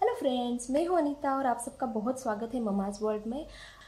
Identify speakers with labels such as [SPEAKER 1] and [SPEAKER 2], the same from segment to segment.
[SPEAKER 1] Hello friends, मैं हूं अनीता और आप सबका बहुत स्वागत है ममाज वर्ल्ड में।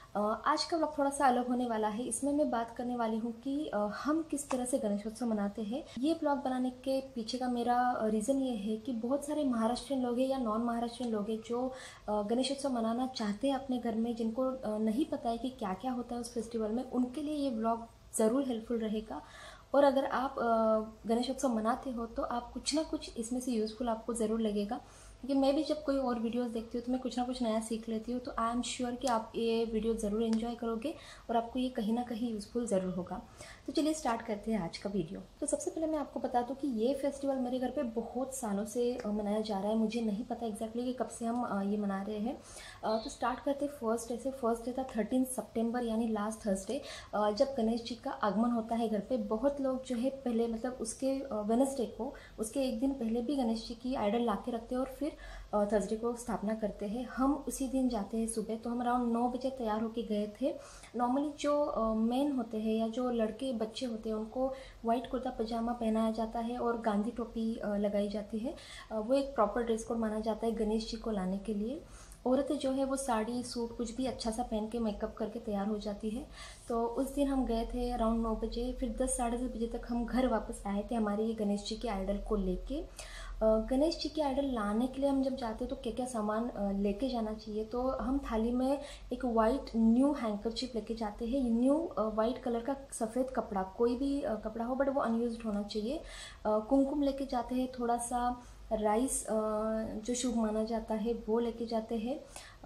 [SPEAKER 1] आज का व्लॉग थोड़ा सा अलग होने वाला है। इसमें मैं बात करने वाली हूं कि हम किस तरह से गणेशोत्सव मनाते हैं। ये व्लॉग बनाने के पीछे का मेरा रीज़न ये है कि बहुत सारे महाराष्ट्रियन लोग हैं या नॉन महाराष्ट्रियन लोग हैं जो गणेशोत्सव मनाना चाहते हैं अपने घर में, जिनको नहीं पता है कि क्या क्या होता है उस फेस्टिवल में। उनके लिए ये व्लॉग ज़रूर हेल्पफुल रहेगा। और अगर आप गणेशोत्सव मनाते हो तो आप कुछ ना कुछ इसमें से यूज़फुल आपको ज़रूर लगेगा, क्योंकि मैं भी जब कोई और वीडियोस देखती हूँ तो मैं कुछ ना कुछ नया सीख लेती हूँ। तो आई एम श्योर कि आप ये वीडियो ज़रूर एंजॉय करोगे और आपको ये कहीं ना कहीं यूज़फुल ज़रूर होगा। तो चलिए स्टार्ट करते हैं आज का वीडियो। तो सबसे पहले मैं आपको बता दूँ कि ये फेस्टिवल मेरे घर पे बहुत सालों से मनाया जा रहा है। मुझे नहीं पता एग्जैक्टली कि कब से हम ये मना रहे हैं। तो स्टार्ट करते फर्स्ट डे था 13 सितंबर, यानी लास्ट थर्सडे, जब गणेश जी का आगमन होता है घर पे। बहुत लोग जो है पहले मतलब उसके वेडनेसडे को, उसके एक दिन पहले भी गणेश जी की आइडल ला के रखते हैं और फिर थर्सडे को स्थापना करते हैं। हम उसी दिन जाते हैं सुबह। तो हम अराउंड 9 बजे तैयार होके गए थे। नॉर्मली जो मेन होते हैं या जो लड़के बच्चे होते हैं उनको वाइट कुर्ता पजामा पहनाया जाता है और गांधी टोपी लगाई जाती है। वो एक प्रॉपर ड्रेस कोड माना जाता है गणेश जी को लाने के लिए। औरतें जो है वो साड़ी सूट कुछ भी अच्छा सा पहन के मेकअप करके तैयार हो जाती है। तो उस दिन हम गए थे अराउंड 9 बजे। फिर 10 साढ़े 10 बजे तक हम घर वापस आए थे हमारे ये गणेश जी के आइडल को लेके। गणेश जी की आइडल लाने के लिए हम जब जाते हैं तो क्या क्या सामान लेके जाना चाहिए। तो हम थाली में एक वाइट न्यू हैंकरचिप लेके जाते हैं। न्यू वाइट कलर का सफ़ेद कपड़ा, कोई भी कपड़ा हो बट वो अनयूज्ड होना चाहिए। कुमकुम लेके जाते हैं, थोड़ा सा राइस जो शुभ माना जाता है वो लेके जाते हैं,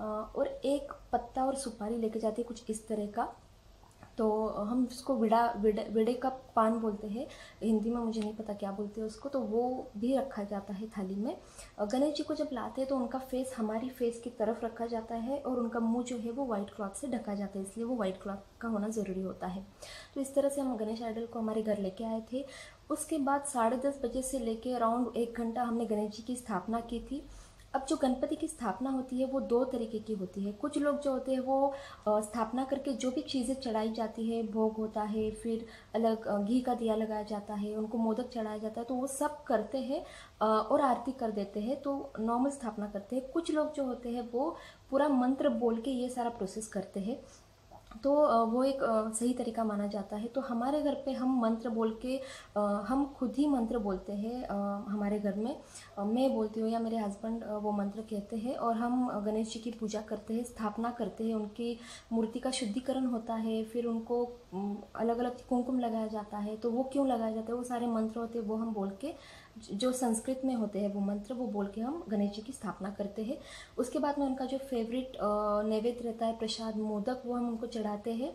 [SPEAKER 1] और एक पत्ता और सुपारी लेके जाते हैं कुछ इस तरह का। तो हम उसको विड़े का पान बोलते हैं हिंदी में, मुझे नहीं पता क्या बोलते हैं उसको। तो वो भी रखा जाता है थाली में। गणेश जी को जब लाते हैं तो उनका फेस हमारी फेस की तरफ रखा जाता है और उनका मुंह जो है वो वाइट क्लॉथ से ढका जाता है, इसलिए वो वाइट क्लॉथ का होना ज़रूरी होता है। तो इस तरह से हम गणेश आइडल को हमारे घर लेके आए थे। उसके बाद 10:30 बजे से लेके अराउंड 1 घंटा हमने गणेश जी की स्थापना की थी। अब जो गणपति की स्थापना होती है वो दो तरीके की होती है। कुछ लोग जो होते हैं वो स्थापना करके जो भी चीज़ें चढ़ाई जाती है, भोग होता है, फिर अलग घी का दिया लगाया जाता है, उनको मोदक चढ़ाया जाता है, तो वो सब करते हैं और आरती कर देते हैं। तो नॉर्मल स्थापना करते हैं। कुछ लोग जो होते हैं वो पूरा मंत्र बोल के ये सारा प्रोसेस करते हैं। तो वो एक सही तरीका माना जाता है। तो हमारे घर पे हम मंत्र बोल के हम खुद ही मंत्र बोलते हैं। हमारे घर में मैं बोलती हूँ या मेरे हस्बैंड वो मंत्र कहते हैं और हम गणेश जी की पूजा करते हैं, स्थापना करते हैं। उनकी मूर्ति का शुद्धिकरण होता है, फिर उनको अलग अलग कुमकुम लगाया जाता है। तो वो क्यों लगाया जाता है, वो सारे मंत्र होते हैं, वो हम बोल के, जो संस्कृत में होते हैं वो मंत्र, वो बोल के हम गणेश जी की स्थापना करते हैं। उसके बाद में उनका जो फेवरेट नैवेद्य रहता है प्रसाद मोदक, वो हम उनको चढ़ाते हैं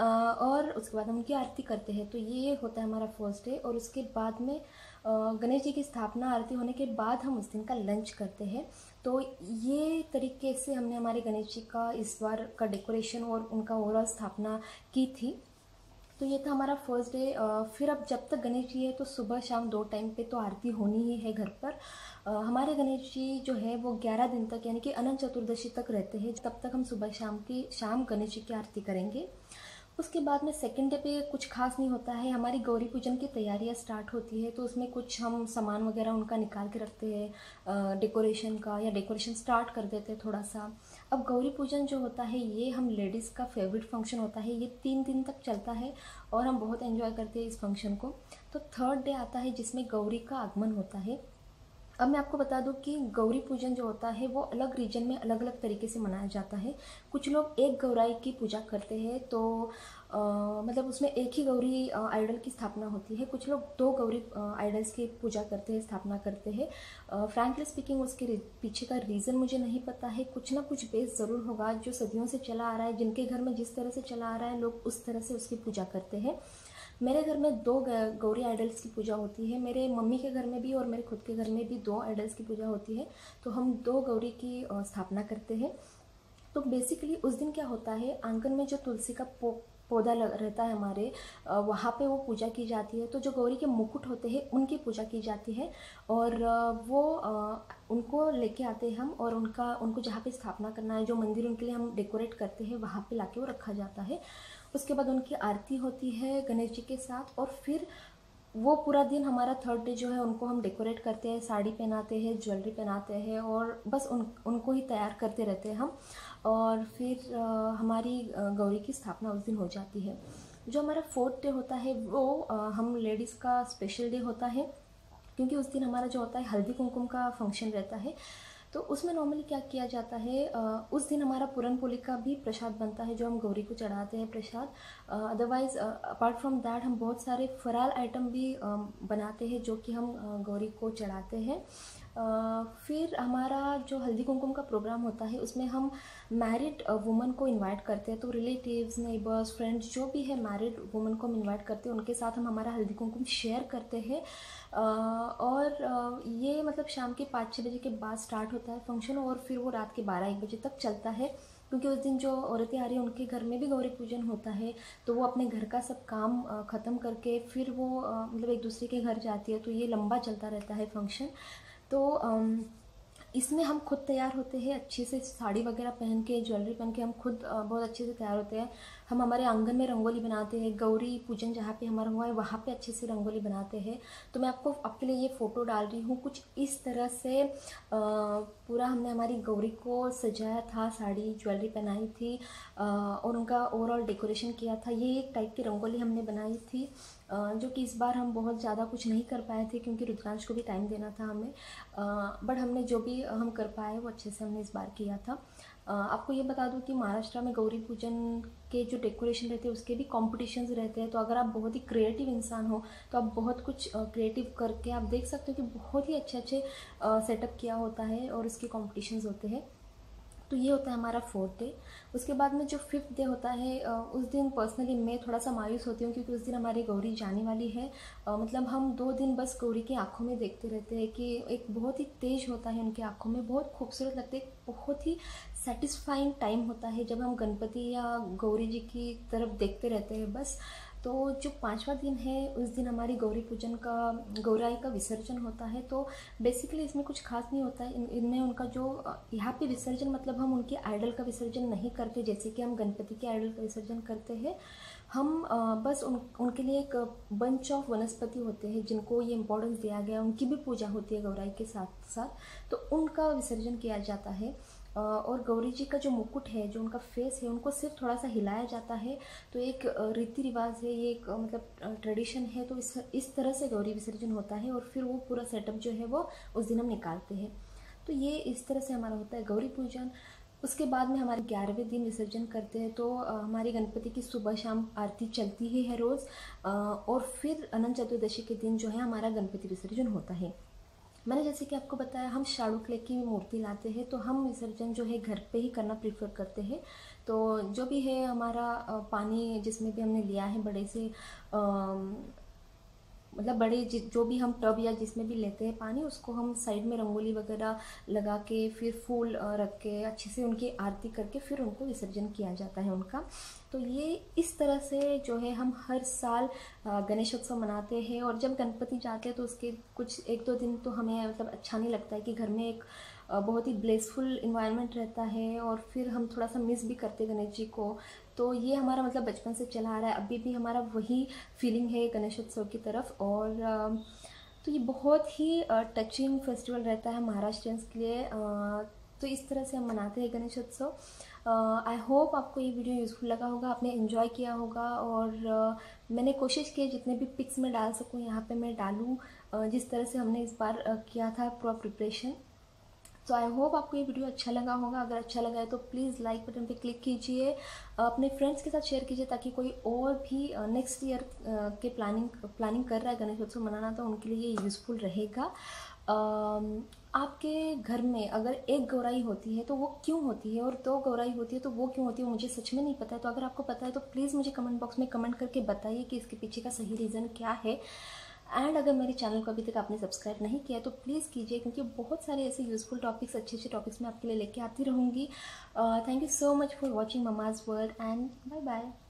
[SPEAKER 1] और उसके बाद हम उनकी आरती करते हैं। तो ये होता है हमारा फर्स्ट डे। और उसके बाद में गणेश जी की स्थापना आरती होने के बाद हम उस दिन का लंच करते हैं। तो ये तरीके से हमने हमारे गणेश जी का इस बार का डेकोरेशन और उनका ओवरऑल स्थापना की थी। तो ये था हमारा फर्स्ट डे। फिर अब जब तक गणेश जी है तो सुबह शाम दो टाइम पे तो आरती होनी ही है घर पर। हमारे गणेश जी जो है वो 11 दिन तक यानी कि अनंत चतुर्दशी तक रहते हैं। तब तक हम सुबह शाम गणेश जी की आरती करेंगे। उसके बाद में सेकंड डे पे कुछ खास नहीं होता है। हमारी गौरी पूजन की तैयारियां स्टार्ट होती है, तो उसमें कुछ हम सामान वगैरह उनका निकाल के रखते हैं डेकोरेशन का, या डेकोरेशन स्टार्ट कर देते हैं थोड़ा सा। अब गौरी पूजन जो होता है ये हम लेडीज़ का फेवरेट फंक्शन होता है। ये 3 दिन तक चलता है और हम बहुत एंजॉय करते हैं इस फंक्शन को। तो थर्ड डे आता है जिसमें गौरी का आगमन होता है। अब मैं आपको बता दूं कि गौरी पूजन जो होता है वो अलग रीजन में अलग अलग तरीके से मनाया जाता है। कुछ लोग एक गौराई की पूजा करते हैं, तो मतलब उसमें एक ही गौरी आइडल की स्थापना होती है। कुछ लोग दो गौरी आइडल्स की पूजा करते हैं, स्थापना करते हैं। फ्रैंकली स्पीकिंग उसके पीछे का रीज़न मुझे नहीं पता है। कुछ ना कुछ बेस ज़रूर होगा जो सदियों से चला आ रहा है। जिनके घर में जिस तरह से चला आ रहा है लोग उस तरह से उसकी पूजा करते हैं। मेरे घर में दो गौरी आइडल्स की पूजा होती है। मेरे मम्मी के घर में भी और मेरे खुद के घर में भी दो आइडल्स की पूजा होती है। तो हम दो गौरी की स्थापना करते हैं। तो बेसिकली उस दिन क्या होता है, आंगन में जो तुलसी का पौधा रहता है हमारे, वहाँ पे वो पूजा की जाती है। तो जो गौरी के मुकुट होते हैं उनकी पूजा की जाती है और वो उनको लेके आते हैं हम, और उनको जहाँ पे स्थापना करना है, जो मंदिर उनके लिए हम डेकोरेट करते हैं, वहाँ पे लाके वो रखा जाता है। उसके बाद उनकी आरती होती है गणेश जी के साथ। और फिर वो पूरा दिन हमारा थर्ड डे जो है उनको हम डेकोरेट करते हैं, साड़ी पहनाते हैं, ज्वेलरी पहनाते हैं और बस उनको ही तैयार करते रहते हैं हम। और फिर हमारी गौरी की स्थापना उस दिन हो जाती है। जो हमारा फोर्थ डे होता है वो हम लेडीज़ का स्पेशल डे होता है, क्योंकि उस दिन हमारा जो होता है हल्दी कुमकुम का फंक्शन रहता है। तो उसमें नॉर्मली क्या किया जाता है, उस दिन हमारा पूरन पोली का भी प्रसाद बनता है जो हम गौरी को चढ़ाते हैं प्रसाद। अदरवाइज़ अपार्ट फ्रॉम दैट हम बहुत सारे फराल आइटम भी बनाते हैं जो कि हम गौरी को चढ़ाते हैं। फिर हमारा जो हल्दी कुमकुम का प्रोग्राम होता है उसमें हम मैरिड वुमन को इनवाइट करते हैं। तो रिलेटिव्स, नेबर्स, फ्रेंड्स जो भी है मैरिड वुमन को हम इनवाइट करते हैं, उनके साथ हम हमारा हल्दी कुमकुम शेयर करते हैं। और ये मतलब शाम के 5-6 बजे के बाद स्टार्ट होता है फंक्शन और फिर वो रात के 12-1 बजे तक चलता है, क्योंकि उस दिन जो औरतें आ रही हैं उनके घर में भी गौरी पूजन होता है। तो वो अपने घर का सब काम ख़त्म करके फिर वो मतलब एक दूसरे के घर जाती है, तो ये लंबा चलता रहता है फंक्शन। तो इसमें हम खुद तैयार होते हैं अच्छे से, साड़ी वगैरह पहन के, ज्वेलरी पहन के हम खुद बहुत अच्छे से तैयार होते हैं। हम हमारे आंगन में रंगोली बनाते हैं, गौरी पूजन जहाँ पे हमारा हुआ है वहाँ पे अच्छे से रंगोली बनाते हैं। तो मैं आपको आपके लिए ये फ़ोटो डाल रही हूँ। कुछ इस तरह से पूरा हमने हमारी गौरी को सजाया था, साड़ी ज्वेलरी पहनाई थी और उनका ओवरऑल डेकोरेशन किया था। ये एक टाइप की रंगोली हमने बनाई थी, जो कि इस बार हम बहुत ज़्यादा कुछ नहीं कर पाए थे क्योंकि रुद्रांश को भी टाइम देना था हमें। बट हमने जो भी हम कर पाए वो अच्छे से हमने इस बार किया था। आपको ये बता दूं कि महाराष्ट्र में गौरी पूजन के जो डेकोरेशन रहते हैं उसके भी कॉम्पिटिशन्स रहते हैं। तो अगर आप बहुत ही क्रिएटिव इंसान हो तो आप बहुत कुछ क्रिएटिव करके आप देख सकते हो कि बहुत ही अच्छे अच्छे सेटअप किया होता है और इसके कॉम्पिटिशन्स होते हैं। तो ये होता है हमारा फोर्थ डे। उसके बाद में जो फिफ्थ डे होता है उस दिन पर्सनली मैं थोड़ा सा मायूस होती हूँ, क्योंकि उस दिन हमारी गौरी जाने वाली है। मतलब हम 2 दिन बस गौरी की आंखों में देखते रहते हैं कि एक बहुत ही तेज होता है उनकी आंखों में, बहुत खूबसूरत लगते हैं, बहुत ही सेटिस्फाइंग टाइम होता है जब हम गणपति या गौरी जी की तरफ देखते रहते हैं बस। तो जो 5वां दिन है उस दिन हमारी गौरी पूजन का, गौराई का विसर्जन होता है। तो बेसिकली इसमें कुछ खास नहीं होता है। इनमें उनका जो यहाँ पे विसर्जन मतलब हम उनके आइडल का विसर्जन नहीं करते जैसे कि हम गणपति के आइडल का विसर्जन करते हैं। हम बस उनके लिए एक बंच ऑफ वनस्पति होते हैं जिनको ये इम्पोर्टेंस दिया गया, उनकी भी पूजा होती है गौराई के साथ साथ, तो उनका विसर्जन किया जाता है। और गौरी जी का जो मुकुट है, जो उनका फेस है, उनको सिर्फ थोड़ा सा हिलाया जाता है। तो एक रीति रिवाज है, ये एक मतलब ट्रेडिशन है। तो इस तरह से गौरी विसर्जन होता है और फिर वो पूरा सेटअप जो है वो उस दिन हम निकालते हैं। तो ये इस तरह से हमारा होता है गौरी पूजन। उसके बाद में हमारे 11वें दिन विसर्जन करते हैं। तो हमारी गणपति की सुबह शाम आरती चलती ही है रोज़। और फिर अनंत चतुर्दशी के दिन जो है हमारा गणपति विसर्जन होता है। मैंने जैसे कि आपको बताया हम शाडू क्ले की मूर्ति लाते हैं, तो हम विसर्जन जो है घर पे ही करना प्रीफर करते हैं। तो जो भी है हमारा पानी जिसमें भी हमने लिया है बड़े से मतलब बड़े जो भी हम टब या जिसमें भी लेते हैं पानी, उसको हम साइड में रंगोली वगैरह लगा के फिर फूल रख के अच्छे से उनकी आरती करके फिर उनको विसर्जन किया जाता है उनका। तो ये इस तरह से जो है हम हर साल गणेशोत्सव मनाते हैं। और जब गणपति जाते हैं तो उसके कुछ 1-2 दिन तो हमें मतलब अच्छा नहीं लगता है कि घर में एक बहुत ही ब्लेसफुल इन्वायरमेंट रहता है और फिर हम थोड़ा सा मिस भी करते हैं गणेश जी को। तो ये हमारा मतलब बचपन से चला आ रहा है, अभी भी हमारा वही फीलिंग है गणेशोत्सव की तरफ। और तो ये बहुत ही टचिंग फेस्टिवल रहता है महाराष्ट्रियंस के लिए। तो इस तरह से हम मनाते हैं गणेशोत्सव। आई होप आपको ये वीडियो यूज़फुल लगा होगा, आपने एंजॉय किया होगा। और मैंने कोशिश की जितने भी पिक्स मैं डाल सकूँ यहाँ पे मैं डालूँ, जिस तरह से हमने इस बार किया था पूरा प्रिपरेशन। तो आई होप आपको ये वीडियो अच्छा लगा होगा। अगर अच्छा लगा है तो प्लीज़ लाइक बटन पे क्लिक कीजिए, अपने फ्रेंड्स के साथ शेयर कीजिए, ताकि कोई और भी नेक्स्ट ईयर के प्लानिंग कर रहा है गणेशोत्सव मनाना, तो उनके लिए ये यूज़फुल रहेगा। आपके घर में अगर एक गौराई होती है तो वो क्यों होती है, और 2 गौराई होती है तो वो क्यों होती है, मुझे सच में नहीं पता है। तो अगर आपको पता है तो प्लीज़ मुझे कमेंट बॉक्स में कमेंट करके बताइए कि इसके पीछे का सही रीज़न क्या है। एंड अगर मेरे चैनल को अभी तक आपने सब्सक्राइब नहीं किया तो प्लीज़ कीजिए, क्योंकि बहुत सारे ऐसे यूज़फुल टॉपिक्स, अच्छे अच्छे टॉपिक्स मैं आपके लिए लेके आती रहूँगी। Thank you so much for watching mama's world and bye bye.